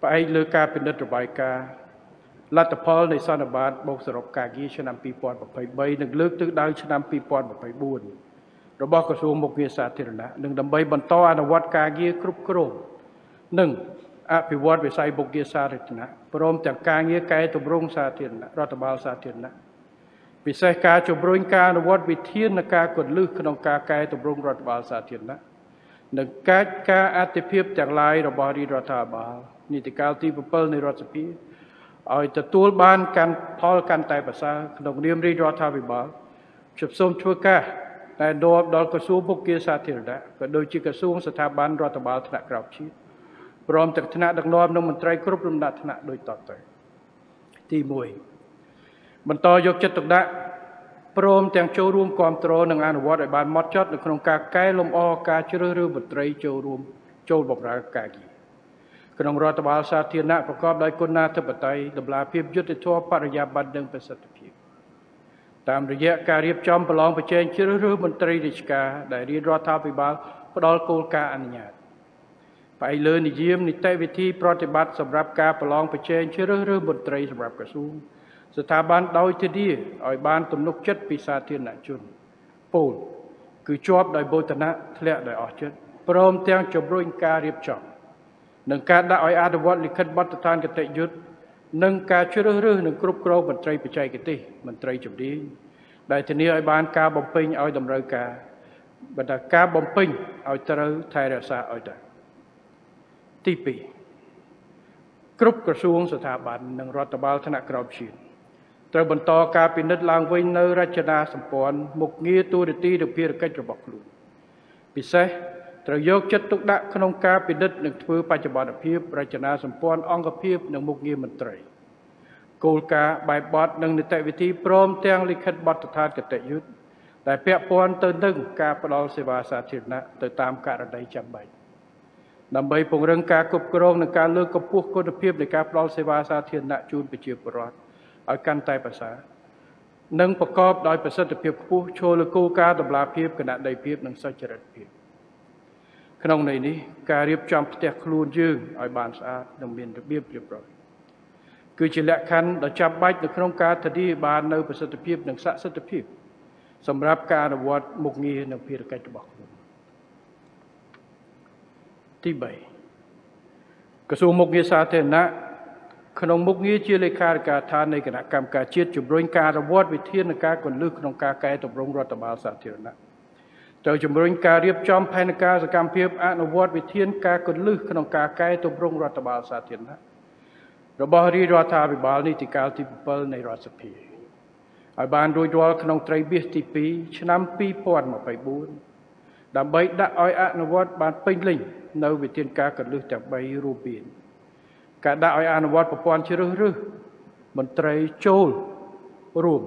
phảiលើការពិនិត្យរបាយការណ៍លទ្ធផលនៃសន្និបាតបូកសរុបការងារឆ្នាំ2023និងលើកទិសដៅឆ្នាំ2024របស់ក្រសួងមុខងារសាធារណៈនិងដើម្បីបន្តអនុវត្តការងារគ្រប់គ្រងនិងអភិវឌ្ឍវិស័យមុខងារសាធារណៈព្រមទាំងការងារកែតម្រង់សាធារណៈរដ្ឋបាលសាធារណៈពិសេសការជំរុញការអនុវត្តវិធានការគន្លឹះក្នុងការកែតម្រង់រដ្ឋបាលសាធារណៈនិងការអតិភិបទាំងឡាយរបស់រាជរដ្ឋាភិបាលនីតិកាលទី7នៃរដ្ឋសភាឲ្យទទួលបានផលកាន់តែប្រសើរក្នុងនាមរាជរដ្ឋាភិបាលខ្ញុំសូមធ្វើការតែនាំដល់ក្រសួងមុខងារសាធារណៈក៏ដូចជាក្រសួងស្ថាប័នរដ្ឋបាលថ្នាក់ក្រោមជាតិព្រមទាំងថ្នាក់ដឹកនាំនិងមន្ត្រីគ្រប់លំដាប់ថ្នាក់ដូចតទៅទី1បន្តយកចិត្តទុកដាក់ព្រមទាំងចូលរួមគ្រប់គ្រងនិងអនុវត្តឲ្យបានហ្មត់ចត់នៅក្នុងការកែលម្អការជ្រើសរើសមន្ត្រីចូលបម្រើការងារក្នុងរដ្ឋបាលសាធារណៈប្រកបដោយគុណធម៌តម្លាភាពយុត្តិធម៌បរិយាបន្ននិងប្រសិទ្ធភាពតាមរយៈការរៀបចំប្រឡងប្រជែងជ្រើសរើសមន្ត្រីរាជការដែលរាជរដ្ឋាភិបាលផ្ដល់គោលការណ៍អនុញ្ញាតផ្អែកលើនិយមនីតិវិធីប្រតិបត្តិសម្រាប់ការប្រឡងប្រជែងជ្រើសរើសមន្ត្រីសម្រាប់ក្រសួងស្ថាប័នដោយធានាឲ្យបានទំនុកចិត្តពីសាធារណជនពលគឺជាប់ដោយបូតនៈធ្លាក់ដោយអស់ចិត្តព្រមទាំងជំរុញការរៀបចំនិងការដាក់ឲ្យអនុវត្តលិខិតបទដ្ឋានគតិយុត្តនិងការជ្រើសរើសនិងគ្រប់គ្រងមន្ត្រីបច្ចេកទេសមន្ត្រីជំនាញដែលធានាឲ្យបានការបំពេញឲ្យតម្រូវការបន្តការបំពេញឲ្យត្រូវថែរក្សាឲ្យដែរទី2គ្រប់ក្រសួងស្ថាប័ននិងរដ្ឋបាលថ្នាក់ក្រោមជាតិត្រូវបន្តការពិនិត្យឡើងវិញនៅរចនាសម្ព័ន្ធមុខងារទូរទីនិងភារកិច្ចរបស់ខ្លួនពិសេសត្រូវយកចិត្តទុកដាក់ក្នុងការពិនិត្យនិងធ្វើបច្ចុប្បន្នភាពរចនាសម្ព័ន្ធអង្គភាពនិងមុខងារមន្ត្រីគោលការណ៍បែបបទនិងនីតិវិធីព្រមទាំងលិខិតបទដ្ឋានគតិយុត្តដែលពាក់ព័ន្ធទៅនឹងការផ្តល់សេវាសាធារណៈទៅតាមករណីចាំបាច់ដើម្បីពង្រឹងការគ្រប់គ្រងនិងការលើកកម្ពស់គុណភាពនៃការផ្តល់សេវាសាធារណៈជូនប្រជាពលរដ្ឋឲ្យកាន់តែប្រសើរនិងប្រកបដោយប្រសិទ្ធភាពខ្ពស់ឈលលើគោលការណ៍តម្លាភាពគណនេយ្យភាពនិងសុចរិតភាពក្នុងន័យនេះការរៀបចំផ្ទះខ្លួនយើងឲ្យបានស្អាតនិងមានរបៀបរៀបរយគឺជាលក្ខខណ្ឌដ៏ចាំបាច់នៅក្នុងការធានាបាននូវប្រសិទ្ធភាពនិងស័ក្តិសិទ្ធិភាពសម្រាប់ការអនុវត្តមុខងារនិងភារកិច្ចរបស់ខ្លួនទី3ក្រសួងមុខងារសាធារណៈក្នុងមុខងារជាលេខាធិការឋាននៃគណៈកម្មការជាតិជំរុញការអនុវត្តវិធានការគន្លឹះក្នុងការកែតម្រង់រដ្ឋបាលសាធារណៈត្រូវជំរុញការរៀបចំផែនការសកម្មភាពអនុវត្តវិធានការគន្លឹះក្នុងការកែតម្រង់រដ្ឋបាលសាធារណៈរបស់រាជរដ្ឋាភិបាលនីតិកាលទី7នៃរដ្ឋសភាឲ្យបានរួចរាល់ក្នុងត្រីមាសទី2ឆ្នាំ2024ដើម្បីដាក់ឲ្យអនុវត្តបានពេញលេញនៅវិធានការគន្លឹះទាំង3រួមមានការដាក់ឲ្យអនុវត្តប្រព័ន្ធជ្រើសរើសមន្ត្រីចូលរួម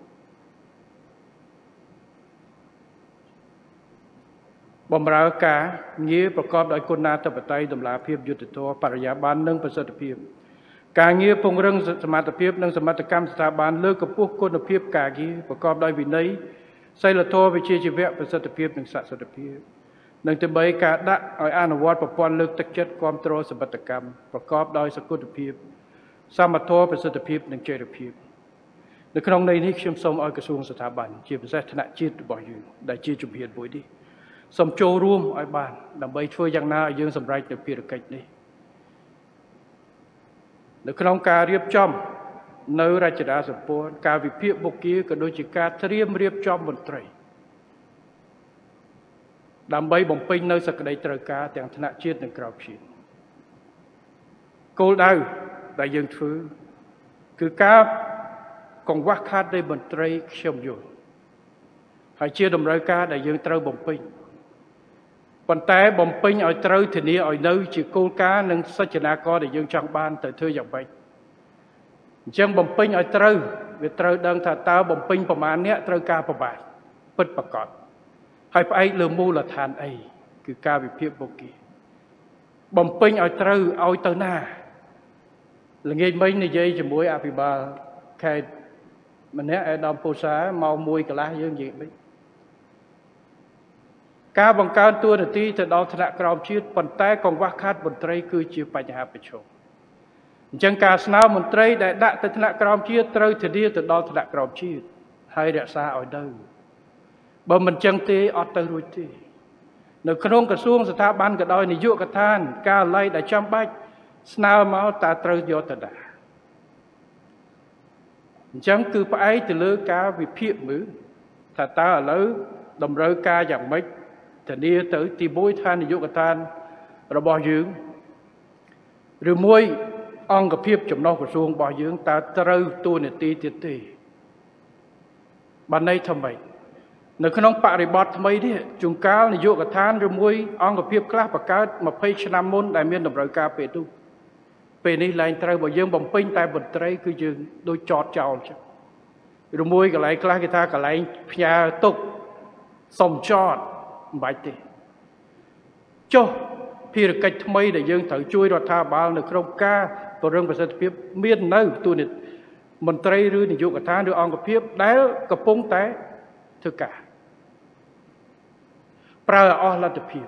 បម្រើការងារប្រកបដោយគុណធម៌តម្លាភាពយុត្តិធម៌បរិយាបន្ននិងប្រសិទ្ធភាពការងារពង្រឹងសមត្ថភាពនិងសមត្ថកម្មស្ថាប័នលើកកម្ពស់គុណភាពការងារប្រកបដោយវិន័យសីលធម៌វិជ្ជាជីវៈប្រសិទ្ធភាពនិងស័ក្តិសិទ្ធិភាពនិងទី3ការដាក់ឲ្យអនុវត្តប្រព័ន្ធលើកទឹកចិត្តគ្រប់គ្រងសមត្ថកម្មប្រកបដោយសកលភាពសមត្ថភាពប្រសិទ្ធភាពនិងចីរភាពនៅក្នុងន័យនេះខ្ញុំសូមឲ្យក្រសួងស្ថាប័នជាពិសេសថ្នាក់ជាតិរបស់យើងដែលជាជំហានមួយនេះសូមចូលរួមឲ្យបានដើម្បីធ្វើយ៉ាងណាឲ្យយើងសម្រេចនូវភារកិច្ចនេះនៅក្នុងការរៀបចំនៅរចនាសម្ព័ន្ធការវិភាគមុខងារក៏ដូចជាការត្រៀមរៀបចំមន្ត្រីដើម្បីបំពេញនៅសក្តីត្រូវការទាំងថ្នាក់ជាតិនិងក្រៅជាតិគោលដៅដែលយើងធ្វើគឺការកង្វះខាតនៃមន្ត្រីខ្ញុំយល់ហើយជាតម្រូវការដែលយើងត្រូវបំពេញប៉ុន្តែបំពេញឲ្យត្រូវធានាឲ្យនៅជាគោលការណ៍និងសច្ចនាករដែលយើងចង់បានទៅធ្វើយ៉ាងម៉េចអញ្ចឹងបំពេញឲ្យត្រូវវាត្រូវដឹងថាតើបំពេញប្រមាណអ្នកត្រូវការប្រមាណពិតប្រាកដហើយផ្អែកលើមូលដ្ឋានអីគឺការវិភាគមុខងារបំពេញឲ្យត្រូវឲ្យទៅណាល្ងាចមិញនិយាយជាមួយអភិបាលខេត្តម្នាក់ឯកឧត្តមពោធិ៍សាម៉ោង1កន្លះយើងនិយាយមិនការបង្កើនតួនាទីទៅដល់ថ្នាក់ក្រោមជាតិប៉ុន្តែកង្វះខាតមន្ត្រីគឺជាបញ្ហាប្រឈម chẳng cả sao một trai đại đại tới thạch crom chia trâu thì đi từ đó thạch crom chia hay đã xa ở đâu bởi mình chẳng tê ở tới rồi tê nơi không cả xuống sự ban cả đôi này dụ cả than ca lay đã chăm bách sao máu ta trâu vô ta đã chẳng cứ phải từ lứa cá vì phiền mứ ta ta ở lứa đồng rơi ca dạng mấy thì đi tới tìm bối than này dụ cả than rồi bỏ dưỡng rồi môi ông gặp phiền chấm nó của xuống bỏ dưỡng ta trâu tu này tì tì tì ban nay thầm vậy nơi không phải để bọt mấy đi chúng cá này dụ cả than rồi môi ông gặp phiền khác và cá mà phê năm môn đại miền đồng rơi ca về tu về này lại trời bảo dương bằng pin tại bật trời cứ dương đôi chọt chào chứ rồi môi cái lại cái ta cái lại nhà tục sòng chọt bãi tì cho khi được cách mấy để dương thử chui rồi tha bao được không ca và rừng và sản phẩm miền nơi tôi này mình trời rưỡi này dụ cả tháng được ông gặp phiếp đá cặp bông té thứ cả pra ở là tập phiếp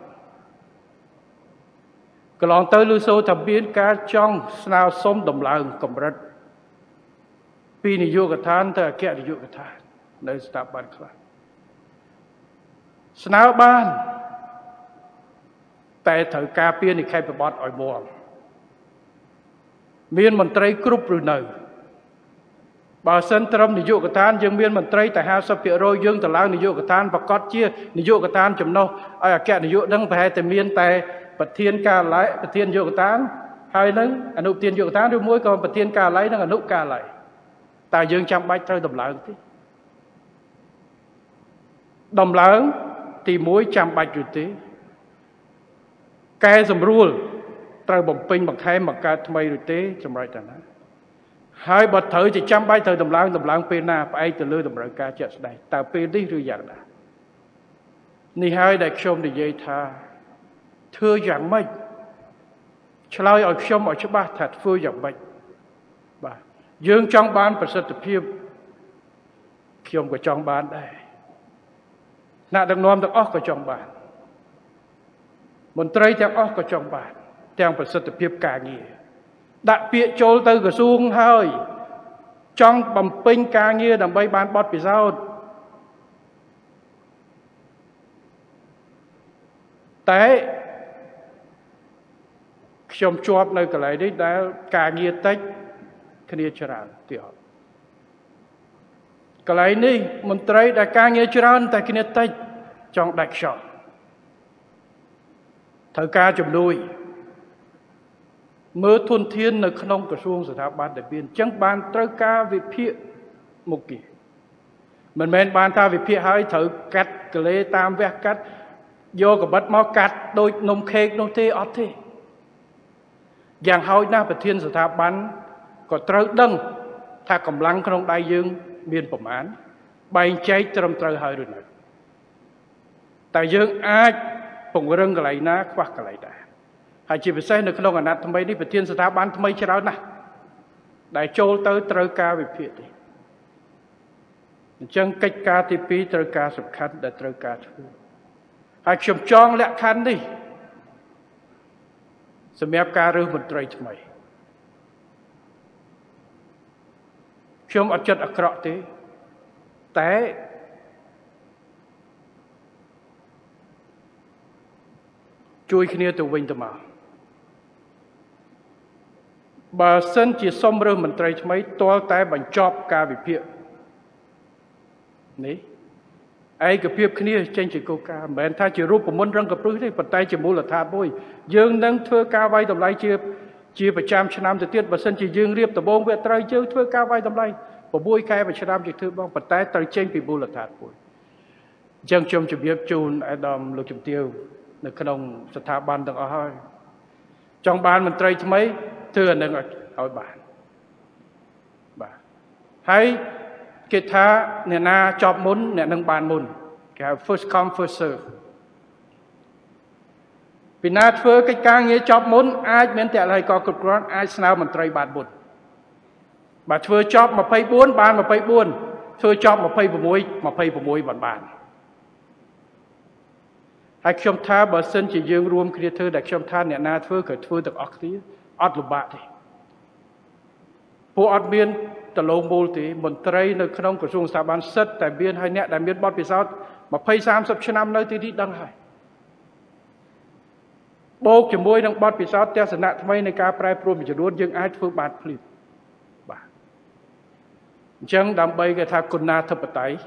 cái lòng tới lưu sâu thầm biến cá trong sao sống đồng lòng cầm rất vì này vô cái than ta kẹt này vô cái than nơi start ban khác sao ban tại thời ca piên thì khai phải bọt ở buồn miền mình tây group rồi nơi bà sân trâm này vô cái than dương miền mình tây tại hai sắp phía rồi dương từ lao này vô cái than và cót chia này vô cái than chấm nô ai kẹt này vô đăng phải tại miền tại bậc thiên ca lại bậc thiên vô cái tán hai nâng anh nụ tiền vô cái tán rồi mỗi còn bậc thiên ca lấy nâng anh nụ ca lại ta dương trăm bách thôi đầm lớn thế đầm lớn thì mỗi trăm bách rồi thế cái dầm ruột trời bồng pin bằng hai bằng ca thay rồi thế trong right đó hai bậc thử thì trăm bách thời đầm lớn pena phải từ lưới đầm lớn ca chết đây ta pin đi rồi dạng đã ni hai đại shom để dây tha thưa dạng mấy chơi ở trong ở chỗ ba thật phơi dạng mấy bà dương trong ban phải sự tập hiệp khiêm của trong ban đây nãy được nom được óc của trong ban một trai theo óc của trong ban theo phải sự tập hiệp cả nghĩa đại biệt trôi từ cái xuông hơi trong bầm pin cả nghĩa đầm bay ban bọt bị sao té trong chọp nơi cái này đấy đã cả nghĩa tách cái này chưa làm tiểu cái này đi mình thấy đã cả nghĩa chưa làm tại cái này tách trong đại sọ thời ca chụp đuôi mưa thuần thiên nơi không có xuông sự ban đại biên chẳng ban tới ca về phía một kỳ mình men ban ta về phía hai thử cắt cái lê tam vẽ cắt vô cái bắt máu cắt đôi nông khê nông tê ót thếอย่างเฮาหน้าประเทศสถาบันก็ตรึกดังถ้ากำลังของได้ยืงเมียนประมาณใบใจตรมตรึกหายด้วยนะแต่ยืงอาจปุ่งเรื่องอะไรนะควักอะไรได้หายจีบเส้นในขนมอนัตทำไมนี่ประเทศสถาบันทำไมเช้านะได้โจลเตอร์ตรึกกาวิเพียรจังกิจการที่ปีตรึกกาสำคัญแต่ตรึกกาทั่วหายชมจองและคันนี่สมัยการเรื่องมันตรายทำไมชมอัจฉริยะกระเตแต่ช่วยขณีตัววิ่งตัวมาบาสันจีสมเรื่องมันตรายทำไมตัวแต่บรรจบการวิเพียนี่ไอ้กับเพียบขณีเจนจีโกกาเหมือนถ้าจีรูปผมมันรังกับพื้นที่ปัจจัยจีมูลธาตุบุยยืงนั่งเทือกาไว้ทำไรจีประจำชนามจะเตี้ยบาสันจียืงเรียบตะบงเวทไรยืงเทือกาไว้ทำไรปบุยใครประชนามจีเทือบงปัจจัยตรายเจนปีมูลธาตุบุยยังชมจีเบียบจูนไอ้ดอมลูกจุ่มเตียวในขนมสถาบันต่างอ้อยจองบานมันตรายทำไมเทือหนึ่งเอาบานให้กิจท่าเนี่ยนาจอบมุนเนี่ยนังบานมุนแก first come first serve ปีนาเฟื่อกิจการเงี้ยจอบมุนอาจเหมือนแต่อะไรก็กดกรอนอาจสนาวมันไตรบาทบุญบาดเฟื่อจอบมาไปบ้วนบานมาไปบ้วนเฟื่อจอบมาไปประมวยบานให้ชมท่าบาสันจะยืงรวมครีเธอแต่ชมท่าเนี่ยนาเฟื่อเกิดเฟื่อตักออกที่อัดลุบะที่ពួកអត់មានតឡងមូលទេមន្ត្រីនៅក្នុងក្រសួងស្ថាប័នសិទ្ធតែមានហើយអ្នកដែលមានបទពិសោធន៍20-30 ឆ្នាំនៅទីនេះដឹងហើយបូកជាមួយនឹងបទពិសោធន៍ទស្សនៈថ្មីនៃការប្រែប្រួលមួយចំនួនយើងអាចធ្វើបានភ្លាមបាទអញ្ចឹងដើម្បីគេថាគុណាធិបតេយ្យ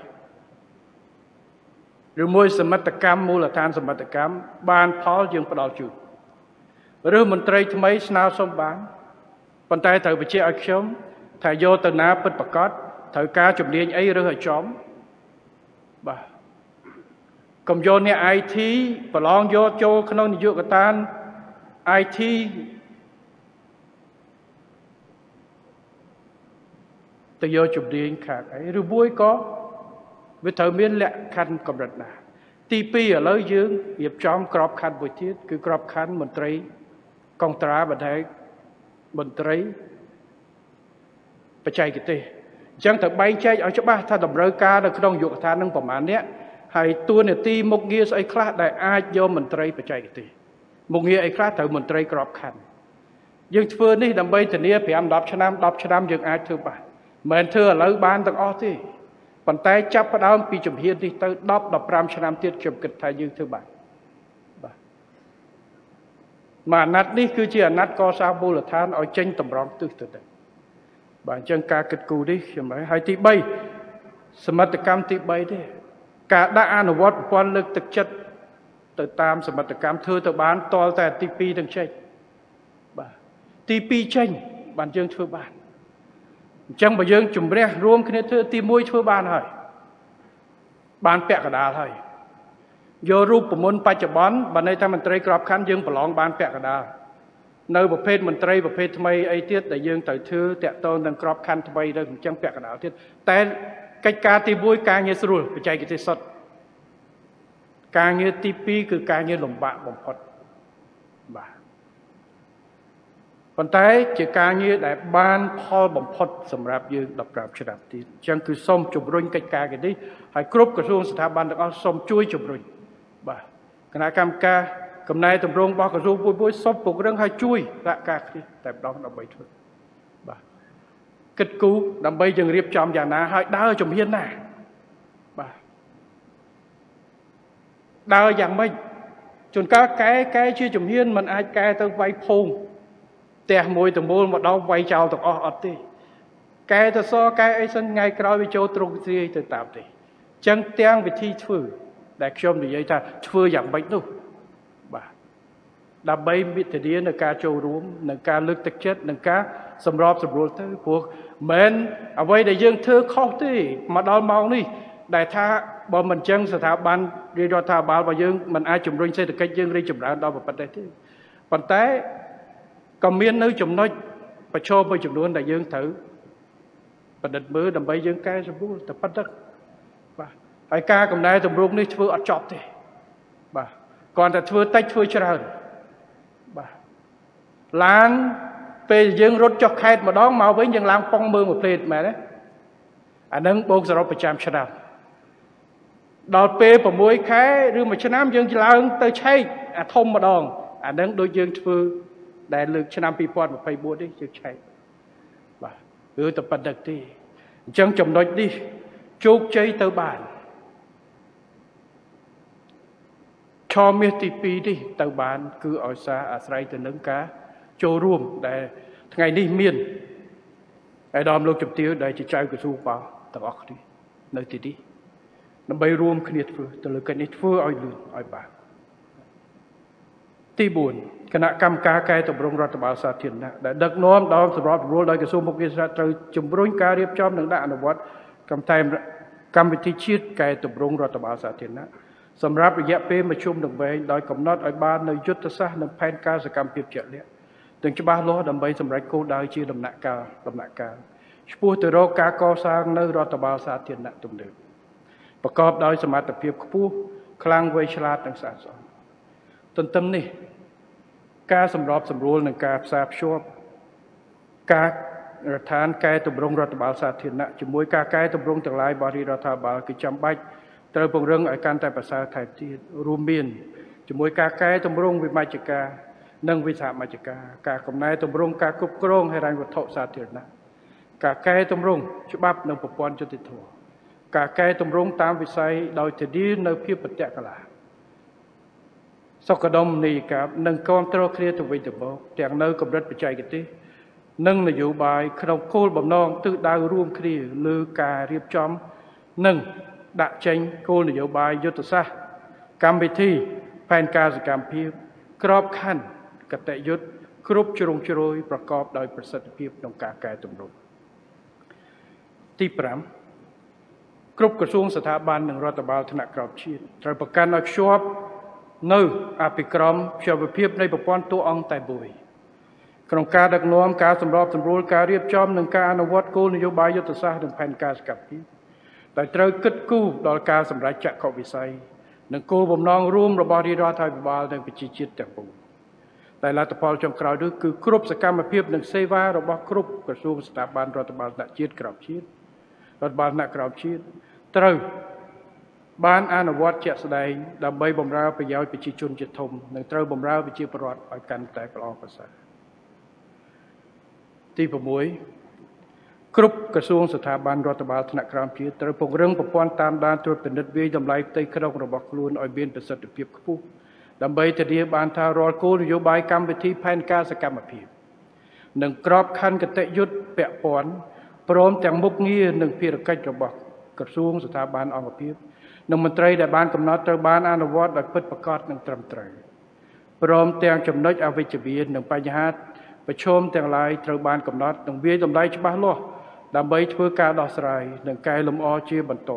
ឬមួយសមិទ្ធកម្មមូលដ្ឋានសមិទ្ធកម្មបានផលយើងផ្ដល់ជូនឬមន្ត្រីថ្មីស្នើសុំបានប៉ុន្តែត្រូវបញ្ជាក់ឲ្យខ្ញុំថាយកទៅណាពិតប្រាកដត្រូវការជំនាញអីឬឲ្យចំបាទកុំយកអ្នក IT ប្រឡងយកចូលក្នុងនយោបាយកតាន IT ទៅយកជំនាញខាងអីឬមួយក៏វាត្រូវមានលក្ខខណ្ឌកម្រិតណាទី2ឥឡូវយើងរៀបចំក្របខ័ណ្ឌមួយទៀតគឺក្របខ័ណ្ឌមន្ត្រីកងត្រាបណ្ដេញមន្ត្រីបច្ចេកទេសអញ្ចឹងត្រូវបែងចែកឲ្យច្បាស់ថាតម្រូវការនៅក្នុងយុគឋាននឹងប្រមាណនេះហើយតួនាទីមុខងារស្អីខ្លះដែលអាចយកមន្ត្រីបច្ចេកទេសមុខងារអីខ្លះត្រូវមន្ត្រីក្របខ័ណ្ឌយើងធ្វើនេះដើម្បីធានា5-10 ឆ្នាំ10 ឆ្នាំយើងអាចធ្វើបានមិនមែនធ្វើឥឡូវបានទាំងអស់ទេប៉ុន្តែចាប់ផ្ដើមពីជំហាននេះទៅ10-15 ឆ្នាំទៀតខ្ញុំគិតថាយើងធ្វើបានបាទមួយអាណត្តិនេះគឺជាអាណត្តិកសាងមូលដ្ឋានឲ្យចេញតម្រង់ទិសទៅដល់បាទអញ្ចឹងការគិតគូរនេះខ្ញុំហើយទី3សមិទ្ធកម្មទី3ទេការដាក់អនុវត្តប្រព័ន្ធលើកទឹកចិត្តទៅតាមសមិទ្ធកម្មធ្វើទៅបានតលតែទី2នឹងចេញបាទទី2ចេញបានយើងធ្វើបានអញ្ចឹងបើយើងជំរះរួមគ្នាធ្វើទី1ធ្វើបានហើយបានពាក់កណ្ដាលហើយយករូបមន្តបច្ចុប្បន្នបើន័យថាមន្ត្រីក្របខ័ណ្ឌយើងប្រឡងបានពាក់កណ្ដាលនៅប្រភេទមន្ត្រីប្រភេទថ្មីអីទៀតដែលយើងត្រូវធ្វើតាក់ទងនឹងក្របខ័ណ្ឌថ្មីទៅអញ្ចឹងពាក់កណ្ដាលទៀតតែកិច្ចការទី1ការងារស្រួលបច្ចេកទេសសុទ្ធការងារទី2គឺការងារលំបាកបំផុតបាទប៉ុន្តែជាការងារដែលបានផលបំផុតសម្រាប់យើង15ឆ្នាំទៀតអញ្ចឹងគឺសូមជំរុញកិច្ចការនេះហើយគ្រប់ក្រសួងស្ថាប័នទាំងអស់សូមជួយជំរុញបាទគណៈកម្មការកំណែតម្រង់របស់ក្រសួងមួយសូមពង្រឹងហើយជួយសហការគ្នាតែម្ដងដើម្បីធ្វើបាទគិតគូរដើម្បីយើងរៀបចំយ៉ាងណាហើយដើរជំហានណាបាទដើរយ៉ាងម៉េចជួនកាលកែជាជំហានมันអាចកែទៅវាយភូមិផ្ទះមួយតមូលមកដល់វាយចោលទាំងអស់អត់ទេកែទៅសកែអីសិនថ្ងៃក្រោយវាចូលទ្រង់ទ្រាយទៅតាមទេអញ្ចឹងទាំងវិធីធ្វើដែលខ្ញុំនិយាយថាធ្វើយ៉ាងម៉េចនោះបាទដើម្បីវិធានានៅការចូលរួមនៅការលើកទឹកចិត្តនិងការសម្របសម្រួលទៅព្រោះមិនអ្វីដែលយើងធ្វើខុសទេមកដល់ម៉ោងនេះដែលថាបើមិនចឹងស្ថាប័នរាជរដ្ឋាភិបាលរបស់យើងមិនអាចជំរុញសេដ្ឋកិច្ចយើងរីកចម្រើនដល់ប៉ុណ្ណេះទេប៉ុន្តែក៏មាននៅចំណុចប្រឈមមួយចំនួនដែលយើងត្រូវប្រឌិតមើលដើម្បីយើងកែសម្រួលតែប៉ុណ្ណឹងបាទហើយការកំណែតម្រង់នេះធ្វើអត់ចប់ទេបាទគ្រាន់តែធ្វើតិចធ្វើច្រើនបាទឡានពេលយើងរត់ចុះខេត្តម្ដងមកវិញយើងឡើងប៉ុងមើលមួយផ្លេតមែនទេអានឹងបូកសរុបប្រចាំឆ្នាំដល់ពេល6 ខែឬ1ឆ្នាំយើងឡើងទៅឆែកអាធំម្ដងអានឹងដូចយើងធ្វើដែលលើកឆ្នាំ2024នេះយើងឆែកបាទគឺតែប៉ុណ្្នឹងទេអញ្ចឹងចំណុចនេះជោគជ័យទៅបានឆមាសទី2នេះទៅបានគឺឲ្យសារអាស្រ័យទៅនឹងការចូលរួមដែលថ្ងៃនេះមានឯកឧត្តមលោកជំទាវដែលជាចៅក្រសួងបោះទាំងអស់គ្នានៅទីនេះដើម្បីរួមគ្នាធ្វើទៅលើកិច្ចនេះធ្វើឲ្យលឿនឲ្យបានទី4គណៈកម្មការកែតម្រង់រដ្ឋបាលសាធារណៈដែលដឹកនាំដោយសម្របសម្រួលដោយក្រសួងមុខងារត្រូវជំរុញការរៀបចំនិងដាក់អនុវត្តកម្មវិធីជាតិកែតម្រង់រដ្ឋបាលសាធារណៈសម្រាប់រយៈពេលមធ្យមនិងវែងដោយកំណត់ឲ្យបាននៅយុទ្ធសាស្ត្រនិងផែនការសកម្មភាពជាក់លាក់ទាំងច្បាស់លាស់ដើម្បីសម្រេចគោលដៅជាដំណាក់កាលឆ្ពោះទៅរកការកសាងនៅរដ្ឋបាលសាធារណៈទំនើបប្រកបដោយសមត្ថភាពខ្ពស់ខ្លាំងវៃឆ្លាតនិងស្អាតស្អំទន្ទឹមនេះការសម្របសម្រួលនិងការផ្សារភ្ជាប់ការរដ្ឋានកែតម្រង់រដ្ឋបាលសាធារណៈជាមួយការកែតម្រង់ទាំងឡាយរបស់រដ្ឋាភិបាលគឺចាំបាច់ត្រូវពង្រឹងឲ្យកាន់តែប្រសើរថែមទៀតរួមមានជាមួយការកែតម្រង់វិមជ្ឈការនិងវិសាមជ្ឈការការកំណែតម្រង់ការគ្រប់គ្រងហិរញ្ញវត្ថុសាធារណៈ cả cái tông rung chụp bắp nâng bộ quan cho tịch thua cả cái tông rung tam vị say đòi thể đi nơi phía bật tẹt cả là sau cả đông này cả nâng con trâu kia từ vị từ bộ tẹt nơi cầm đất bị chạy cái tí nâng là dụ bài không cô bầm non tự đào ruộng kia lư cà riệp chóm nâng đã tranh cô là dụ bài vô tự xa cam bị thi phèn ca sự cam phiêu crop khăn cả tệ yết cướp churung churoi ประกอบដោយប្រសិទ្ធភាពក្នុងការកែតម្រូវទី5គ្រប់ក្រសួងស្ថាប័ននិងរដ្ឋបាលថ្នាក់ក្រោមជាតិត្រូវប្រកាន់ឲ្យខ្ជាប់នៅអភិក្រមព្យាភាពនៃប្រព័ន្ធតួអង្គតែមួយក្នុងការដឹកនាំការសម្របសម្រួលការរៀបចំនិងការអនុវត្តគោលនយោបាយយុទ្ធសាស្ត្រនិងផែនការសកម្មភាពដែលត្រូវគិតគូរដល់ការសម្រេចចក្ខុវិស័យនិងគោលបំណងរួមរបស់រាជរដ្ឋាភិបាលនិងប្រជាជាតិទាំងមូលតែលទ្ធផលចុងក្រោយនោះគឺគ្រប់សកម្មភាពនិងសេវារបស់គ្រប់ក្រសួងស្ថាប័នរដ្ឋបាលថ្នាក់ជាតិក្រោមជាតិរដ្ឋបាលថ្នាក់ក្រោមជាតិត្រូវបានអនុវត្តជាក់ស្ដែងដើម្បីបម្រើប្រយោជន៍ប្រជាជនជាធំនិងត្រូវបម្រើប្រជាពលរដ្ឋឲ្យកាន់តែល្អប្រសើរទី6គ្រប់ក្រសួងស្ថាប័នរដ្ឋបាលថ្នាក់ក្រោមជាតិត្រូវពង្រឹងប្រព័ន្ធតាមដានត្រួតពិនិត្យវាយតម្លៃផ្ទៃក្នុងរបស់ខ្លួនឲ្យមានប្រសិទ្ធភាពខ្ពស់ដើម្បីធានាបានថារាល់គោលនយោបាយកម្មវិធីផែនការសកម្មភាពនិងក្របខ័ណ្ឌគតិយុត្តពាក់ព័ន្ធព្រមទាំងមុខងារនិងភារកិច្ចរបស់ក្រសួងស្ថាប័នអង្គភាពនិងមន្ត្រីដែលបានកំណត់ត្រូវបានអនុវត្តដោយពិតប្រាកដនិងត្រឹមត្រូវព្រមទាំងចំណុចអវិជ្ជមាននិងបញ្ហាប្រឈមទាំងឡាយត្រូវបានកំណត់និងវាយតម្លៃច្បាស់លាស់ដើម្បីធ្វើការដោះស្រាយនិងកែលម្អជាបន្ត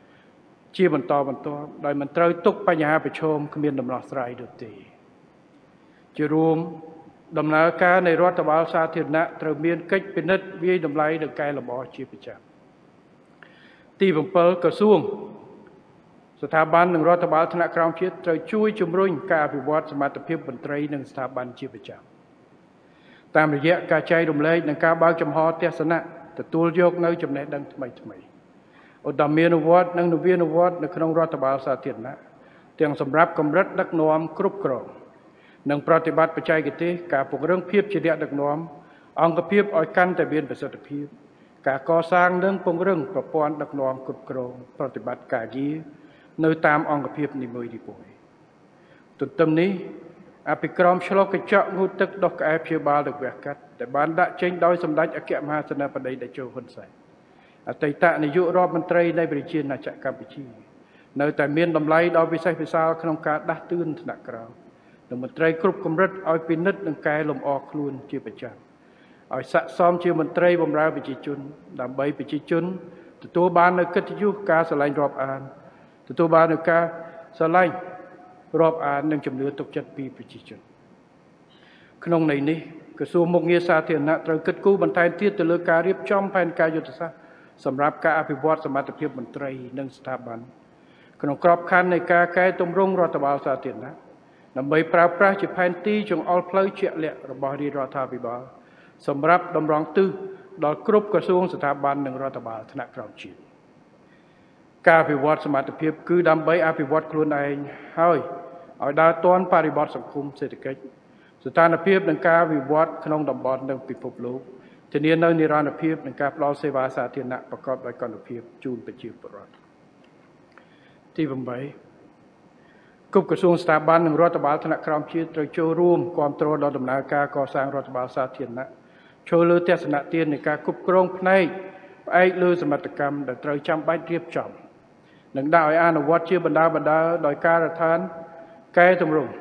ដោយមិនត្រូវទុកបញ្ហាប្រឈមគ្មានដំណោះស្រាយនោះទេជារួមដំណើរការនៃរដ្ឋបាលសាធារណៈត្រូវមានកិច្ចពិនិត្យវាយតម្លៃនិងកែលម្អជាប្រចាំទី7ក្រសួងស្ថាប័ននិងរដ្ឋបាលថ្នាក់ក្រោមជាតិត្រូវជួយជំរុញការអភិវឌ្ឍសមត្ថភាពមន្ត្រីនិងស្ថាប័នជាប្រចាំតាមរយៈការចែករំលែកនិងការបើកចំហទស្សនៈទទួលយកនៅចំណេះដឹងថ្មីឧត្តមានុវត្តនិងនវានុវត្តនៅក្នុងរដ្ឋបាលសាធារណៈទាំងសម្រាប់កម្រិតដឹកនាំគ្រប់គ្រងនិងប្រតិបត្តិបច្ចេកទេសការពង្រឹងភាពជាអ្នកដឹកនាំអង្គភាពឲ្យកាន់តែមានប្រសិទ្ធភាពការកសាងនិងពង្រឹងប្រព័ន្ធដឹកនាំគ្រប់គ្រងប្រតិបត្តិការងារនៅតាមអង្គភាពនីមួយទន្ទឹមនេះអភិក្រមឆ្លុះកញ្ចក់ងូតទឹកដោះក្អែព្យាបាលទឹកវះកាត់ដែលបានដាក់ចេញដោយសម្ដេចអគ្គមហាសេនាបតីតេជោហ៊ុនសែនអតីតនាយករដ្ឋមន្ត្រីនៃប្រជាណាចក្រកម្ពុជានៅតែមានតម្លៃដ៏វិសេសវិសាលក្នុងការដាស់តឿនថ្នាក់ក្រោមនិងមន្ត្រីគ្រប់កម្រិតឲ្យពិនិត្យនិងកែលម្អខ្លួនជាប្រចាំឲ្យស័ក្តិសមជាមន្ត្រីបម្រើប្រជាជនដើម្បីប្រជាជនទទួលបាននូវកិត្តិយសការស្រឡាញ់រាប់អានទទួលបាននូវការស្រឡាញ់រាប់អាននិងជំនឿទុកចិត្តពីប្រជាជនក្នុងន័យនេះក្រសួងមុខងារសាធារណៈត្រូវគិតគូរបន្ថែមទៀតទៅលើការរៀបចំផែនការយុទ្ធសាស្ត្រសម្រាប់ការអភិវឌ្ឍសមត្ថភាពមន្ត្រីនិងស្ថាប័នក្នុងក្របខ័ណ្ឌនៃការកែតម្រង់រដ្ឋបាលសាធារណៈដើម្បីប្រើប្រាស់ជាផែនទីចង្អុលផ្លូវជាក់លាក់របស់រាជរដ្ឋាភិបាលសម្រាប់តម្រង់ទិសដល់គ្រប់ក្រសួងស្ថាប័ននិងរដ្ឋបាលថ្នាក់ក្រោមជាតិការអភិវឌ្ឍសមត្ថភាពគឺដើម្បីអភិវឌ្ឍខ្លួនឯងហើយឲ្យដើរទាន់បរិបទសង្គមសេដ្ឋកិច្ចស្ថានភាពនិងការវិវត្តក្នុងតំបន់និងពិភពលោកធានានៅនិរន្តរភាពនិងការផ្តល់សេវាសាធារណៈប្រកបដោយគុណភាពជូនប្រជាពលរដ្ឋទី8គ្រប់ក្រសួងស្ថាប័ននិងរដ្ឋបាលថ្នាក់ក្រោមជាតិត្រូវចូលរួមគាំទ្រដល់ដំណើរការកសាងរដ្ឋបាលសាធារណៈចូលលើទស្សនៈទាននៃការគ្រប់គ្រងផ្នែកផ្អែកលើសមត្ថកម្មដែលត្រូវចាំបាច់រៀបចំនិងដាក់ឲ្យអនុវត្តជាបណ្ដាដោយការដ្ឋានកែតម្រង់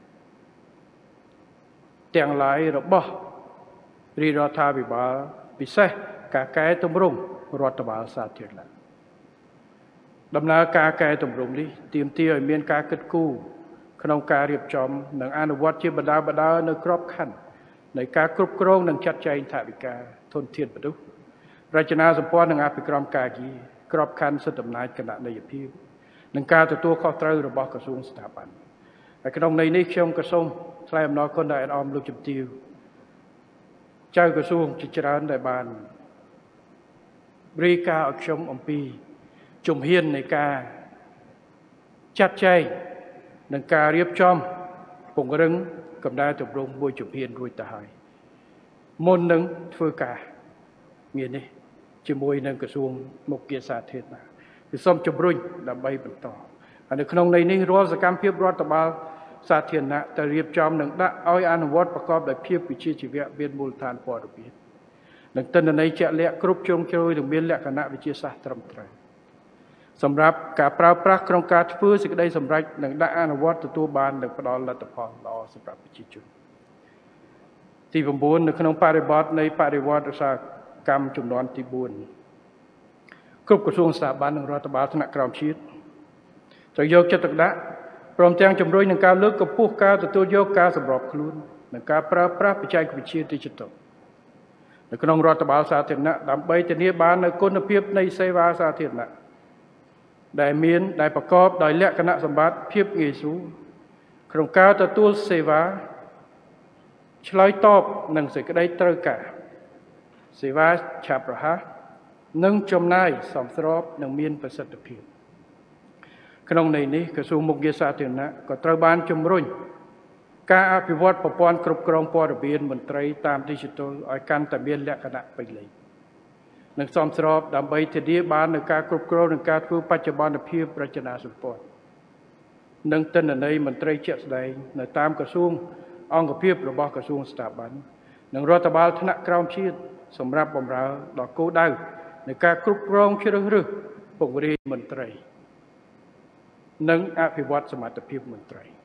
ទាំងឡាយរបស់រាជរដ្ឋាភិបាលពិសេសការកែតម្រង់រដ្ឋបាលសាធារណៈដំណើរការកែតម្រង់នេះទាមទារឲ្យមានការគិតគូរក្នុងការរៀបចំនិងអនុវត្តជាបណ្ដានៅក្របខ័ណ្ឌនៃការគ្រប់គ្រងនិងចាត់ចែងថវិកាធនធានមនុស្សរចនាសម្ព័ន្ធនិងអភិក្រមការងារក្របខ័ណ្ឌសិទ្ធិអំណាចគណនេយ្យភាពនិងការទទួលខុសត្រូវរបស់ក្រសួងស្ថាប័នហើយក្នុងន័យនេះខ្ញុំក៏សូមថ្លែងអំណរគុណដល់អាដាមលោកជំទាវចៅក្រសួងជាច្រើនដែលបានរាយការណ៍ឲ្យខ្ញុំអំពីជំហាននៃការចាត់ចែងនិងការរៀបចំពង្រឹងកម្ដៅទម្រង់មួយជំហានរួចទៅហើយមុននឹងធ្វើការងារនេះជាមួយនឹងក្រសួងមុខងារសាធារណៈគឺសូមជំរុញដើម្បីបន្តហើយនៅក្នុងន័យនេះរាល់សកម្មភាពរដ្ឋបាលសាធារណៈត្រូវរៀបចំនិងដាក់ឲ្យអនុវត្តប្រកបដោយភាពវិជ្ជាជីវៈមានមូលដ្ឋានព័ត៌មាននិងទិន្នន័យជាក់លាក់គ្រប់ជ្រុងជ្រោយនិងមានលក្ខណៈវិទ្យាសាស្ត្រត្រឹមត្រូវសម្រាប់ការប្រើប្រាស់ក្នុងការធ្វើសេចក្តីសម្រេចនិងដាក់អនុវត្តទទួលបាននិងផ្ដល់លទ្ធផលល្អសម្រាប់ប្រជាជនទី9នៅក្នុងបរិបទនៃបរិវត្តឧស្សាហកម្មជំនាន់ទី4គ្រប់ក្រសួងស្ថាប័ននិងរដ្ឋបាលថ្នាក់ក្រោមជាតិត្រូវយកចិត្តទុកដាក់ព្រមទាំងជំរុញនឹងការលើកកម្ពស់ការទទួលយកការសម្របខ្លួននិងការប្រើប្រាស់បច្ចេកវិទ្យា Digital នៅក្នុងរដ្ឋបាលសាធារណៈដើម្បីធានាបាននូវគុណភាពនៃសេវាសាធារណៈដែលប្រកបដោយលក្ខណៈសម្បត្តិភាពងាយស្រួលក្នុងការទទួលសេវាឆ្លើយតបនឹងសេចក្តីត្រូវការសេវាឆាប់រហ័សនិងចំណាយសមស្របនិងមានប្រសិទ្ធភាពក្នុងន័យនេះក្រសួងមុខងារសាធារណៈក៏ត្រូវបានជំរុញការអភិវឌ្ឍប្រព័ន្ធគ្រប់គ្រងព័ត៌មានមន្ត្រីតាម Digital ឲ្យកាន់តែមានលក្ខណៈពេញលេញនិងសមស្របដើម្បីធានាបាននូវការគ្រប់គ្រងនិងការធ្វើបច្ចុប្បន្នភាពរចនាសម្ព័ន្ធនិងទិន្នន័យមន្ត្រីជាក់ស្ដែងនៅតាមក្រសួងអង្គភាពរបស់ក្រសួងស្ថាប័ននិងរដ្ឋបាលថ្នាក់ក្រោមជាតិសម្រាប់បម្រើដល់គោលដៅនៃការគ្រប់គ្រងជ្រើសរើសពង្រាយមន្ត្រីនិងអភិវឌ្ឍសមត្ថភាពមន្ត្រី